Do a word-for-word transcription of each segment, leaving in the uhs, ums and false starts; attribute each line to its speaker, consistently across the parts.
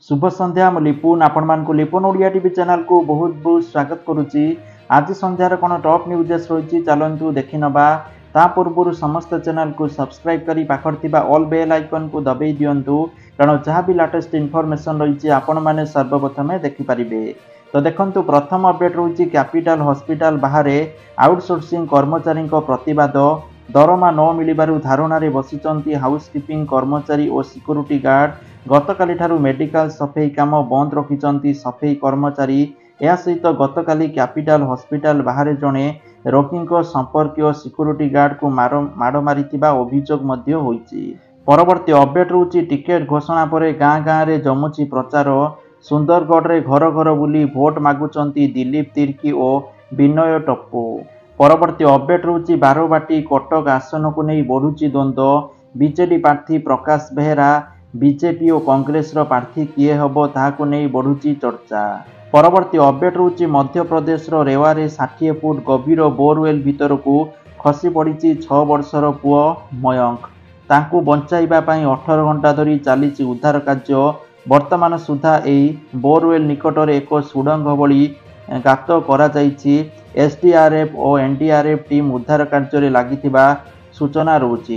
Speaker 1: शुभ संध्या मु लिपुन आपण मान को लिपुन ओडिया टीवी चैनल को बहुत बहुत स्वागत करुच्ची। आज संध्यार कौन टॉप न्यूजेस रही चलतु देखि नबा। ता पूर्व समस्त चैनल को सब्सक्राइब करी पाखर थिबा ऑल बेल आइकन को दबाई दियंतु, कारण जहाँ भी लेटेस्ट इनफॉरमेशन रही आपण माने सर्वप्रथमे देखि परिबे। तो देखंतु प्रथम अपडेट रही कैपिटल हॉस्पिटल बाहर आउटसोर्सिंग कर्मचारी प्रतिवाद। दरमा न मिलबारु धारणार बसिचंती हाउसकीपिंग कर्मचारी और सिक्यूरिटी गार्ड। गतकाली ठारू मेडिकल सफेई काम बंद रखिचंती सफेई कर्मचारी। या सहित गतकाली कैपिटल हॉस्पिटल बाहर जड़े रोगी संपर्क सिक्यूरिटी गार्ड को माड़ मारिथिबा अभियोग मध्य होईची। परवर्ती अपडेट रहुची टिकेट घोषणा पर गाँ गाँव में जमुची प्रचार। सुंदरगढ़ रे घर घर बुली भोट मागुचंती दिलीप तिर्की और विनय टप्पू। परवर्ती अपडेट रहुची बारबाटी कटक आसन को नहीं बढ़ुची द्वंद्व। बीजेडी प्रार्थी प्रकाश बेहरा, बीजेपी और कांग्रेस प्रार्थी किए हब ताहाकु नहीं बढ़ुची चर्चा। परवर्ती अपडेट रहुची मध्य प्रदेश रेवारे षाठी फुट गभीर बोरवेल भीतर को खसी पड़ी छह वर्षर पुओ मयंक। तांकु बंचाइबा पई अठारह घंटा धरी चली उद्धार कार्य। वर्तमान सुधा एई बोरवेल निकटर एक सुडंग भली गात करा जाइछि। एसडीआरएफ और एनडीआरएफ टीम उद्धार कार्य लागिथिबा सूचना रहुची।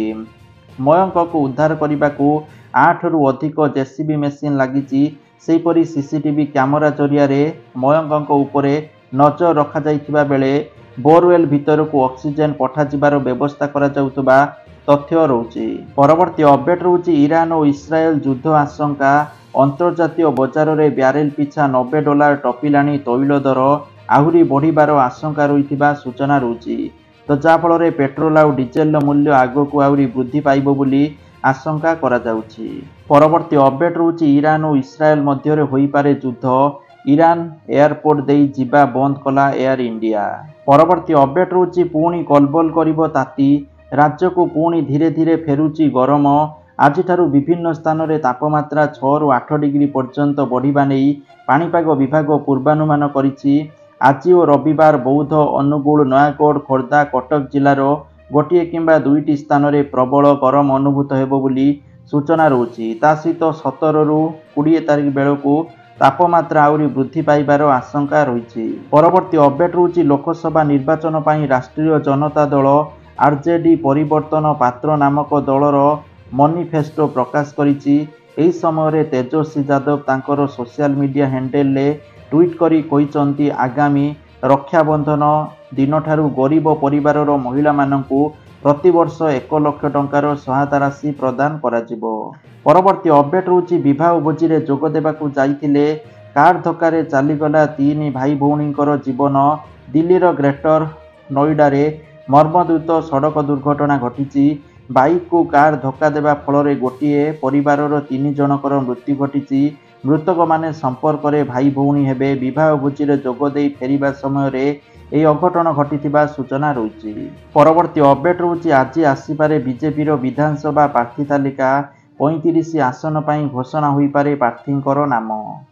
Speaker 1: मयंक को उद्धार करने को आठ रु अधिक जेसीबी मेसीन लगी। सेहीपरि सीसीटीवी कैमरा जरिया मयंक उपरे नजर रखा जाइथिबा बेले बोरवेल भीतर को ऑक्सीजन पठाजिबार व्यवस्था करा जाउतबा तथ्य रहुची। परवर्ती अपडेट रहुची ईरान और इस्राएल युद्ध आशंका। अंतर्जातीय बजार में ब्यारेल पिछा नब्बे डॉलर टपिलाणी तैल दर आहुरी बढ़िबार आशंका रही सूचना रहुची। तो जाफल पेट्रोल और डीजेल मूल्य आगक आहुरी वृद्धि पाइब बोली आशंका करा जाउची। परवर्ती अपडेट रहुची ईरान और इस्राएल मध्य होई पारे युद्ध। ईरान एयरपोर्ट देई जिबा बंद कला एयर इंडिया। परवर्ती अपडेट रहुची पुणी कलबल करिबो ताती। राज्य को पुणी धीरे धीरे फेरुची गरम। आज विभिन्न स्थान में तापमात्रा छह रु आठ डिग्री पर्यंत बढ़िबा नहीं पाणीपाग विभाग पूर्वानुमान करिछि। आज और रविवार बौद्ध, अनुगुल, नयागढ़, खोर्धा, कटक जिलार गोटे किंबा दुईटी स्थान में प्रबल गरम अनुभूत हेबो बोली सूचना रहुची। ता सहित सतर रु बीस तारिख बेलू तापमात्रा आहुरी वृद्धि पाइबार आशंका रही। परवर्ती अपडेट रहुची लोकसभा निर्वाचन पर राष्ट्रीय जनता दल आरजेडी परिवर्तन पात्र नामक दलर मनिफेस्टो प्रकाश करिछि। एही समय तेजस्वी यादव तांकर सोशल मीडिया हैंडल ले ट्वीट करी कहिसंती आगामी रक्षाबंधन दिन ठारू गरीब परिवार महिला मानकु प्रतिवर्ष एक लाख टंकार सहायता राशि प्रदान कराजिबो। परवर्ती अपडेट रहुची विवाह भोजी रे जोग देबाकू जाइथिले कार धक्का चलीगला तीन भाई भौणींकर जीवन। दिल्लीर ग्रेटर नोएडा रे मर्मदुत सड़क दुर्घटना घटी। बाइक को कार धक्का देवा फल गोटे परिवार तीन जनकर मृत्यु घटी। मृतक माने संपर्क में भाई भौणी हेबे। विवाह भोजी रे जोग देई फेरिबा समय रे एही अघटन घटिथिबा सूचना रही। परवर्ती अपडेट रहुची आज आसीपारे बीजेपी विधानसभा प्रार्थी तालिका। पैंतीस आसन पर घोषणा होई पारे प्रार्थींकर नाम।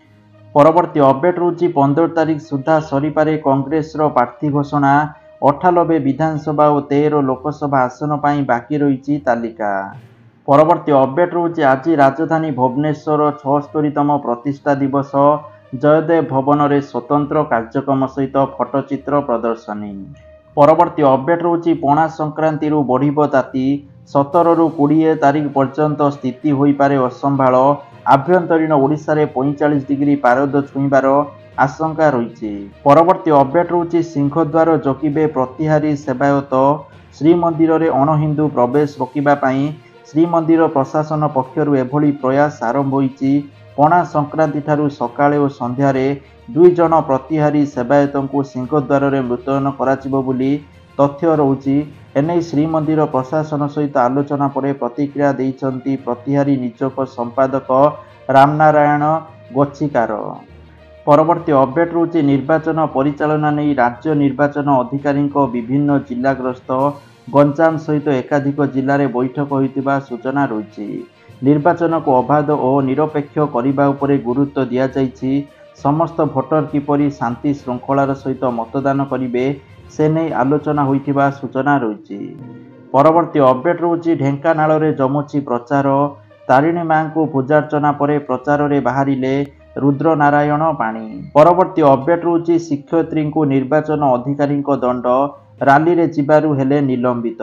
Speaker 1: परवर्ती अपडेट रहुची पंद्रह तारिख सुधा सरीपारे कांग्रेस प्रार्थी घोषणा। अठानबे विधानसभा और तेरह लोकसभा आसन पर बाकी रही तालिका। परवर्ती अपडेट रहुची आज राजधानी भुवनेश्वर छस्तरीतम प्रतिष्ठा दिवस। जयदेव भवन में स्वतंत्र कार्यक्रम सहित फटोचित्र प्रदर्शनी। परवर्ती अपडेट रहुची पणा संक्रांति बढ़िबो ताती। सतर रु बीस तारिख पर्यंत स्थिति होई पारे असंभाल। आभ्यंतरीण ओडिशा रे पैंतालीस डिग्री पारद छुईबार आशंका रही। परवर्ती अपडेट रहुची सिंहद्वार जगिबे प्रतिहारी सेवायत। श्रीमंदिर रे अणहिंदू प्रवेश रोकिबा पई श्रीमंदिर प्रशासन पक्षरु एभली प्रयास आरंभ होईची। पणा संक्रांति ठारू सकाळे और संध्यारे दुई जन प्रतिहारी सेवायत को सिंहद्वार रे मुतयन कराजिबो बोली तथ्य रहुची। एने श्रीमंदिर प्रशासन सहित आलोचना पर प्रतिक्रिया देइछंती प्रतिहारी निजक संपादक रामनारायण गोच्छिकार। परवर्ती अपडेट रहुची निर्वाचन परिचालना नहीं राज्य निर्वाचन अधिकारी विभिन्न जिला ग्रस्त। गंजाम सहित एकाधिक जिले में बैठक होइतिबा सूचना रही। निर्वाचन को अबाध और निरपेक्ष करने उपरे गुरुत्व दिया जाइछि। समस्त भोटर किपरि शांति श्रृंखलार सहित मतदान करिवे से नहीं आलोचना होइतिबा सूचना रही। परवर्ती अपडेट रहुची ढेंकानाल रे जमुची प्रचार। तारिणी मां को पूजार्चना पर प्रचार में बाहरिले रुद्र नारायण पाणी। परवर्ती अपडेट रहुछि शिक्षयित्री को निर्वाचन अधिकारी दंड राली रे जिबारु हेले निलंबित।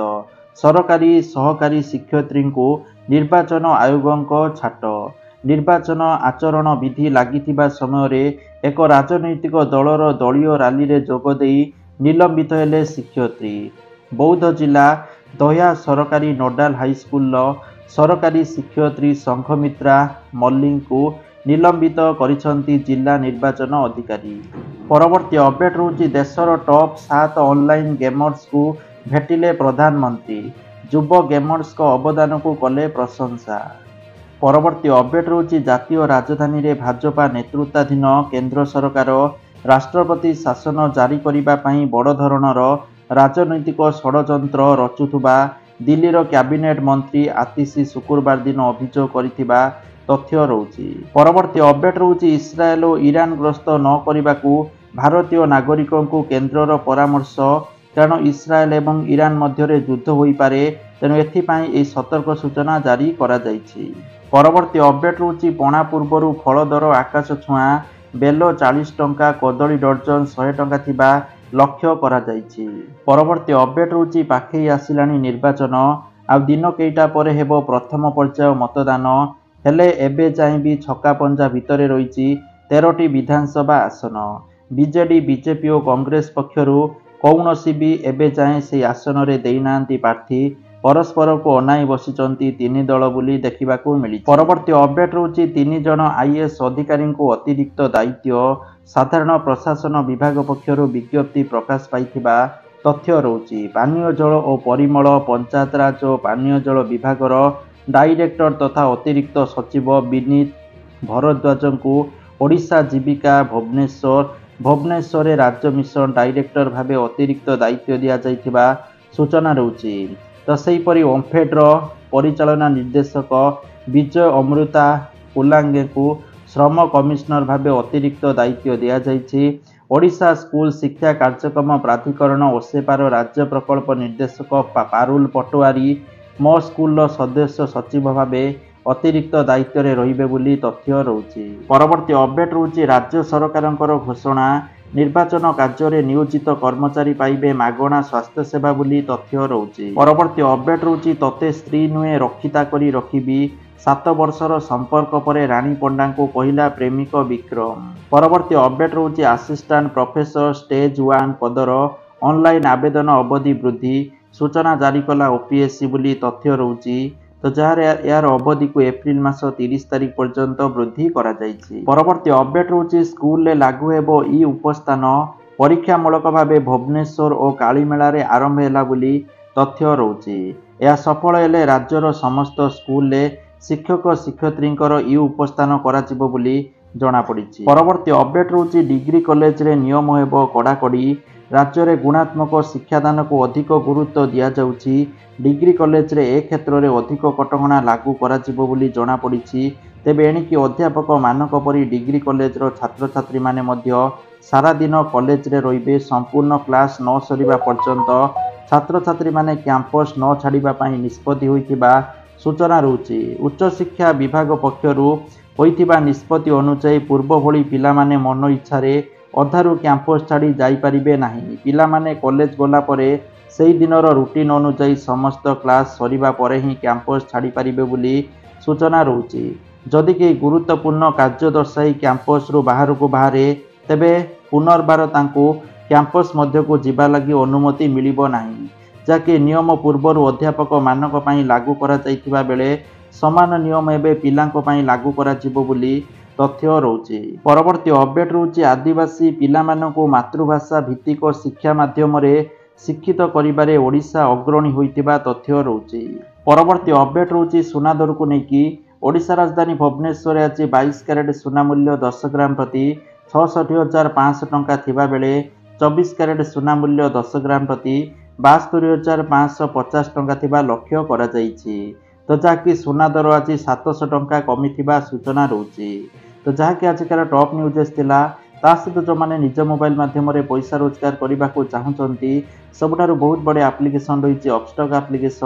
Speaker 1: सरकारी सहकारी शिक्षयित्री को निर्वाचन आयोगों छाट। निर्वाचन आचरण विधि लागिथिबा समय रे एक राजनैतिक दलर दलीय राली रे जोगदे निलंबित हेले शिक्षयित्री। बौद्ध जिला दह्या सरकारी नोडाल हाईस्कूल सरकारी शिक्षयित्री संघमित्रा मल्लिक को निलंबित करिसेंती जिला निर्वाचन अधिकारी। परवर्ती अपडेट रहुछि देशर टॉप सात ऑनलाइन गेमर्स को भेटिले प्रधानमंत्री। युव गेमर्स को अवदान को कले प्रशंसा। परवर्ती अपडेट रहुछि जातीय राजधानी रे भाजपा नेतृत्वाधीन केंद्र सरकार राष्ट्रपति शासन जारी करिबा पई बड़ धरणर राजनैतिक षडयंत्र रचुथुबा दिल्लीर कैबिनेट मंत्री आतिशी शुक्रवार दिन अभियोग करिथिबा तथ्य रहुछि। परवर्ती अपडेट रहुछि इस्राएल और ईरान ग्रस्त न करिबाकू भारतीय नागरिकों को केंद्रर परामर्श, कारण इस्राएल एवं ईरान मध्य युद्ध होई पारे, तेणु एथिपाई ए सतर्क सूचना जारी करा जायछि। परवर्ती अपडेट रहुछि पणा पूर्वरु फल दर आकाश छुआ, बेल चालीस टंका, कदली डर्जन सौ टंका थिबा लक्ष्य करा जायछि। परवर्ती अपडेट रहुछि पाखई आसिलानी निर्वाचन, आ दिन केइटा परे हेबो प्रथम पर्याय मतदान, हेले एबे जाए भी छक्का पंजा भितरे रही तेरह विधानसभा आसन। बीजेडी बीजेपी और कांग्रेस पक्षरु कौनसी भी एबे जाए से आसन रे देइनांती प्रार्थी, परस्पर को अनाई बसिचंती तीन दल बुली देखिबाकू मिली। परवर्ती अपडेट रहुछि तीन जन आईएएस अधिकारी को अतिरिक्त दायित्व साधारण प्रशासन विभाग पक्षरु विज्ञप्ति प्रकाश पाइथिबा तथ्य रहुछि। पानीय जल और परिमल पंचायतराज और पानीय जल विभागर डायरेक्टर तथा अतिरिक्त सचिव विनीत भरद्वाज को ओडिशा जीविका भुवनेश्वर भुवनेश्वर राज्य मिशन डायरेक्टर भावे अतिरिक्त दायित्व दिया जाइथिबा सूचना रहुछि। तो सेहीपरि ओम्फेड्र परिचालना निर्देशक विजय अमृता कुलांगे को श्रम कमिशनर भावे अतिरिक्त दायित्व दिया जाइछि। ओडिशा स्कूल शिक्षा कार्यक्रम प्राधिकरण ओसेपार राज्य प्रकल्प निर्देशक पारुल पटवारी मो स्कूल सदस्य सचिव भावे अतिरिक्त दायित्व रे रहिबे बोली तथ्य रहुछि। परवर्ती अपडेट रहुछि राज्य सरकारଙ୍କର घोषणा, निर्वाचन कार्य नियोजित कर्मचारी पाइबे मागणा स्वास्थ्य सेवा बोली तथ्य रहुछि। परवर्ती अपडेट रहुछि तते स्त्री नुहे रक्षिता करी रखिबी, सात वर्षर संपर्क परे रानी पंडा को कहला प्रेमिक विक्रम। परवर्ती अपडेट रहुछि असिस्टेंट प्रोफेसर स्टेज वन पदर ऑनलाइन आवेदन अवधि वृद्धि, सूचना जारी कला ओपीएससी बोली तथ्य रहुछि। तो जार यार अवधि को एप्रिल मास तीस तारिख पर्यंत वृद्धि करा जायछि। परवर्ती अपडेट रहुछि स्कूल ले लागू हेबो ई उपस्थान, परीक्षामूलक भावे भुवनेश्वर और कालीमेला रे आरंभ हैला बोली तथ्य रहुछि। यह सफल हेले राज्यर समस्त स्कूल ले शिक्षक शिक्षयित्रींकर ई उपस्थान करा जिवो बोली जणा पड़िछि। परवर्ती अपडेट रहुछि डिग्री कॉलेज रे नियम हेबो कड़ाकड़ी, राज्य में गुणात्मक शिक्षादान को अधिक गुरुत्व दिया जाउछि। डिग्री कॉलेज रे ए क्षेत्र में अधिक कटकणा लागू करा जिवो बोली जणा पड़िछि। तेबे एणिकी अध्यापक मानक परी डिग्री कॉलेज रो छात्र छात्री माने मध्य सारा दिन कॉलेज रे रहिबे। संपूर्ण क्लास न सरिबा पर्यंत छात्र छात्री माने कैंपस न छाड़िबा पई निष्पत्ति होइतिबा सूचना रहुछि। उच्च शिक्षा विभाग पक्षरु होइतिबा निष्पत्ति अनुसार पूर्व भली पिला माने मन इच्छा रे अधारू कैंपस छाड़ी जाई परिबे नाही। पिला माने कॉलेज गला परे सेही दिनर रूटीन अनुसार समस्त क्लास सरिबा परे ही कैंपस छाड़ी परिबे बोली सूचना रहुछि। जदि के गुरुत्वपूर्ण कार्य दर्शाई कैंपस रु बाहर को बाहरे, तेबे पुनर्बार तांको कैंपस मध्य को जिबा लगी अनुमति मिलिबो नाही, जाके नियम पूर्वर अध्यापक मानक पई लागू करा जाइथिबा बेले समान नियम एबे पिलांक पई लागू करा जिवो बोली तथ्य रहुछि। परवर्ती अपडेट रहुछि आदिवासी पिलामानंकु मातृभाषा भित्तिक शिक्षा माध्यम रे शिक्षित करिबारे ओडिशा अग्रणी होइतिबा तथ्य रहुछि। परवर्ती अपडेट रहुछि सुना दर को नेकी ओडिशा राजधानी भुवनेश्वर आज बाईस कैरेट सुना मूल्य दस ग्राम प्रति छठी हजार पाँच टंका थिबा बेले चौबीस कैरेट सुना मूल्य दस ग्राम प्रति बास्तरी हजार पाँच पचास टंका थिबा लक्ष्य करा जाइछि। तो जहाँकि सुना दर आज सातश टंका कमिथिबा सूचना रहुछि। तो जहाँकि आजिकार टॉप न्यूज थिला, ता सहित जो मैंने निज मोबाइल माध्यम पैसा रोजगार करने को चाहते सबुठारु बहुत बड़े एप्लिकेशन रही अपस्टॉक एप्लिकेशन।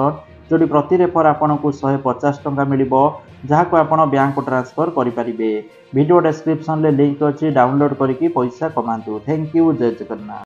Speaker 1: जोटी प्रति रेफर आपको शहे पचास टंका मिलिबो जहाको आपण बैंक ट्रांसफर करें। वीडियो डिस्क्रिप्शन में लिंक अच्छी डाउनलोड करके पैसा कमातु। Thank you. जय जगन्नाथ।